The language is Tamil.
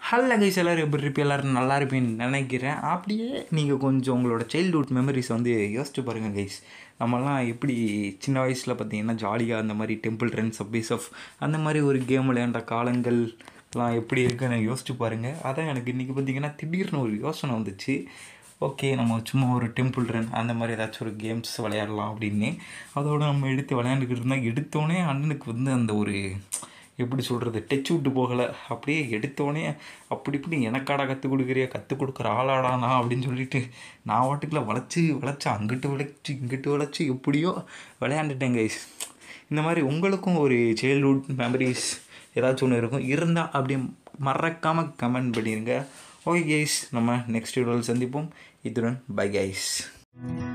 ஹல்ல கைஸ் எல்லோரும் எப்படி இருப்பீங்க? எல்லோரும் நல்லா இருப்பேன்னு நினைக்கிறேன். அப்படியே நீங்கள் கொஞ்சம் உங்களோட சைல்டுஹுட் மெமரிஸ் வந்து யோசிச்சு பாருங்கள் கைஸ். நம்மலாம் எப்படி சின்ன வயசில் பார்த்திங்கன்னா ஜாலியாக அந்த மாதிரி டெம்பிள் ரன், சப்வேஸ் ஆஃப் அந்த மாதிரி ஒரு கேம் விளையாண்ட காலங்கள்லாம் எப்படி இருக்குன்னு யோசிச்சு பாருங்கள். அதான் எனக்கு இன்றைக்கி பார்த்திங்கன்னா திடீர்னு ஒரு யோசனை வந்துச்சு. ஓகே, நம்ம சும்மா ஒரு டெம்பிள் ரன் அந்த மாதிரி ஏதாச்சும் ஒரு கேம்ஸ் விளையாடலாம் அப்படின்னு. அதோடு நம்ம எடுத்து விளையாண்டுக்கிட்டு இருந்தால் எடுத்தோடனே அண்ணனுக்கு வந்து அந்த ஒரு எப்படி சொல்கிறது டச் விட்டு போகலை. அப்படியே எடுத்தோடனே அப்படி இப்படி எனக்காடா கற்றுக் கொடுக்குறியா, கற்றுக் கொடுக்குற ஆளாடானா அப்படின்னு சொல்லிட்டு நான் வாட்டுக்குள்ள வளைச்சி அங்கிட்டு வளைச்சி எப்படியோ விளையாண்டுட்டேன் கைஸ். இந்த மாதிரி உங்களுக்கும் ஒரு சைல்ட்ஹுட் மெமரிஸ் ஏதாச்சும் ஒன்று இருக்கும் இருந்தால் அப்படியே மறக்காமல் கமெண்ட் பண்ணிடுங்க. ஓகே கைஸ், நம்ம நெக்ஸ்ட் வீடியோவில் சந்திப்போம். இதுடன் பை கைஸ்.